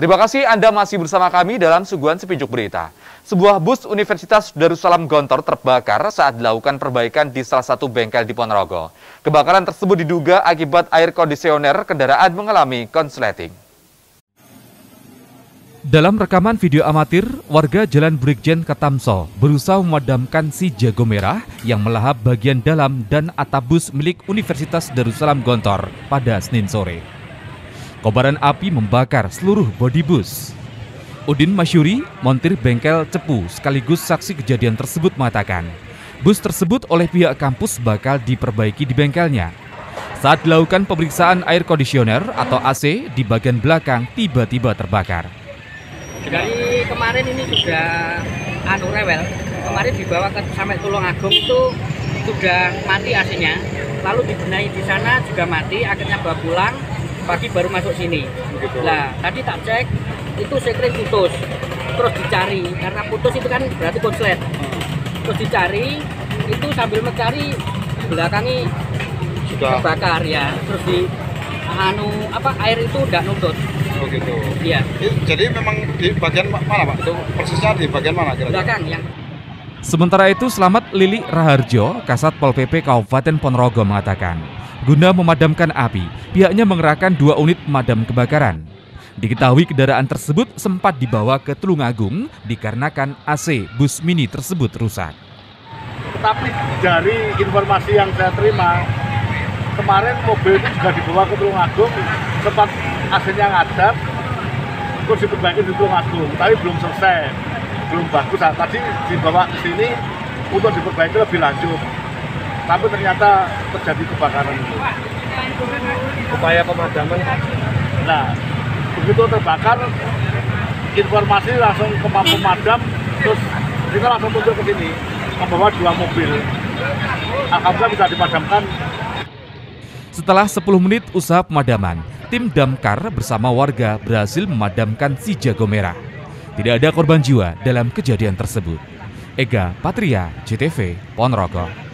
Terima kasih Anda masih bersama kami dalam Suguhan Sepijuk Berita. Sebuah bus Universitas Darussalam Gontor terbakar saat dilakukan perbaikan di salah satu bengkel di Ponorogo. Kebakaran tersebut diduga akibat air kondisioner kendaraan mengalami konsleting. Dalam rekaman video amatir, warga Jalan Brigjen Ketamso berusaha memadamkan si jago merah yang melahap bagian dalam dan atap bus milik Universitas Darussalam Gontor pada Senin sore. Kobaran api membakar seluruh bodi bus. Udin Masyuri, montir bengkel Cepu sekaligus saksi kejadian tersebut mengatakan, bus tersebut oleh pihak kampus bakal diperbaiki di bengkelnya. Saat dilakukan pemeriksaan air kondisioner atau AC di bagian belakang tiba-tiba terbakar. Dari kemarin ini sudah rewel. Kemarin dibawa ke sampai Tulungagung itu sudah mati AC-nya. Lalu dibenahi di sana juga mati, akhirnya bawa pulang. Pagi baru masuk sini. Nah, tadi tak cek itu sekring putus. Terus dicari, karena putus itu kan berarti konslet. Terus dicari, itu sambil mencari belakangnya sudah terbakar ya. Terus air itu udah nuntut. Oh gitu. Iya. Jadi memang di bagian mana Pak? Itu persisnya di bagian mana kira-kira? Belakang yang. Sementara itu, Selamat Lili Raharjo, Kasat Pol PP Kabupaten Ponorogo mengatakan, guna memadamkan api, pihaknya mengerahkan 2 unit pemadam kebakaran. Diketahui kendaraan tersebut sempat dibawa ke Tulungagung dikarenakan AC bus mini tersebut rusak. Tetapi dari informasi yang saya terima, kemarin mobil itu juga dibawa ke Tulungagung, sempat AC-nya ngadat, terus diperbaiki di Tulungagung, tapi belum selesai, belum bagus. Tadi dibawa ke sini untuk diperbaiki lebih lanjut. Tapi ternyata terjadi kebakaran itu. Upaya pemadaman. Nah, begitu terbakar, informasi langsung ke pemadam, terus kita langsung muncul ke sini, membawa 2 mobil. Alhamdulillah bisa dipadamkan. Setelah 10 menit usaha pemadaman, tim damkar bersama warga berhasil memadamkan si jago merah. Tidak ada korban jiwa dalam kejadian tersebut. Ega Patria, JTV, Ponorogo.